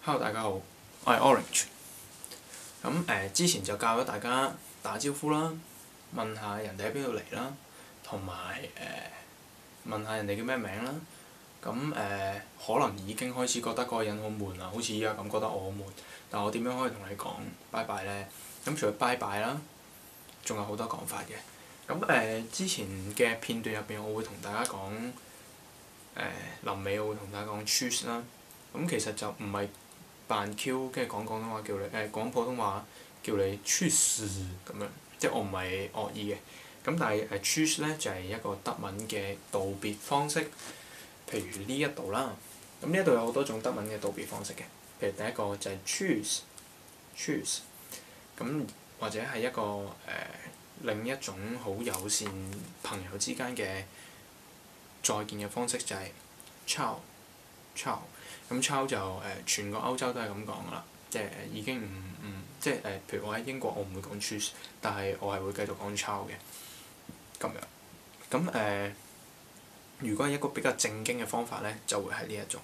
Hello，大家好，我係 Orange。之前就教咗大家打招呼啦，問下人哋喺邊度嚟啦，同埋問下人哋叫咩名啦。可能已經開始覺得嗰個人好悶啦，好似依家咁覺得我好悶。但我點樣可以同你講拜拜呢？除咗拜拜啦，仲有好多講法嘅。之前嘅片段入邊，我會同大家講臨尾我會同大家講 choose 啦。其實就唔係扮 Q， 跟住講廣東話叫你講普通話叫你 choose 咁樣，即係我唔係惡意嘅。但係choose 咧就係一個德文嘅道別方式，譬如呢一度啦。呢一度有好多種德文嘅道別方式嘅，譬如第一個就係 choose，或者係一個另一種好友善朋友之間嘅再見嘅方式就係 ciao。ciao 就全個歐洲都係咁講噶啦，即係已經即係譬如我喺英國我唔會講 choose， 但係我係會繼續講 ciao 嘅咁樣。如果係一個比較正經嘅方法咧，就會係呢一種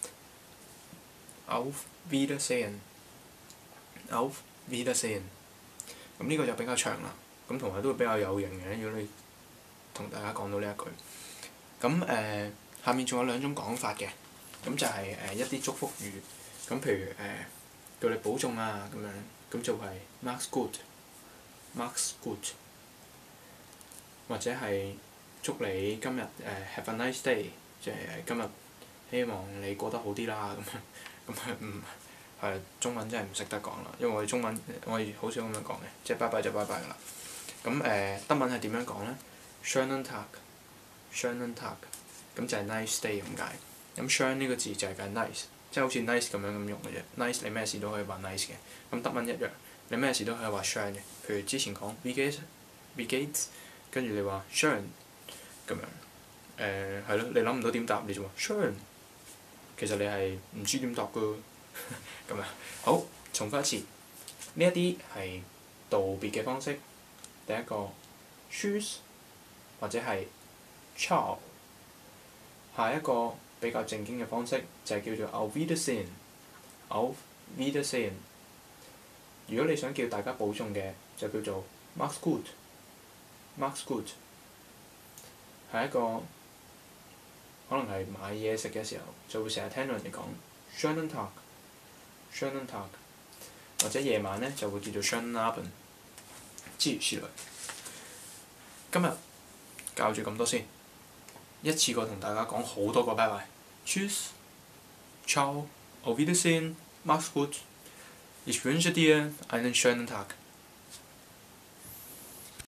Auf Wiedersehen。Auf Wiedersehen。呢個就比較長啦，同埋都會比較有型嘅。如果你同大家講到呢一句，下面仲有兩種講法嘅。就係一啲祝福語，譬如叫你保重啊咁樣，就係 mach's gut，mach's gut，或者係祝你今日have a nice day，即係今日希望你過得好啲啦咁樣。中文真係唔識得講啦，因為我哋中文我哋好少咁樣講嘅，即係拜拜就拜拜㗎啦。德文係點樣講咧 ？Schönen Tag，Schönen Tag， 就係 nice day 咁解。schön 呢個字就係解 nice， 即係好似 nice 咁樣用嘅啫。nice 你咩事都可以話 nice 嘅，德文一樣，你咩事都可以話 schön 嘅。譬如之前講 wie geht's， 跟住你話 schön 咁樣，係咯，你諗唔到點答你就話 schön， 其實你係唔知點答噶咁樣。好，重複一次，呢一啲係道別嘅方式。第一個 tschüss 或者係 ciao， 下一個比較正經嘅方式就係叫做 Auf Wiedersehen。Auf Wiedersehen。如果你想叫大家保重嘅，就叫做 mach's gut。mach's gut。係一個可能係買嘢食嘅時候，就會成日聽到人哋講 schönen Tag，schönen Tag， 或者夜晚咧就會叫做 schönen Abend， 諸如此類。今日教住咁多先，一次過同大家講好多個拜拜。Tschüss, ciao, auf Wiedersehen, mach's gut. Ich wünsche dir einen schönen Tag.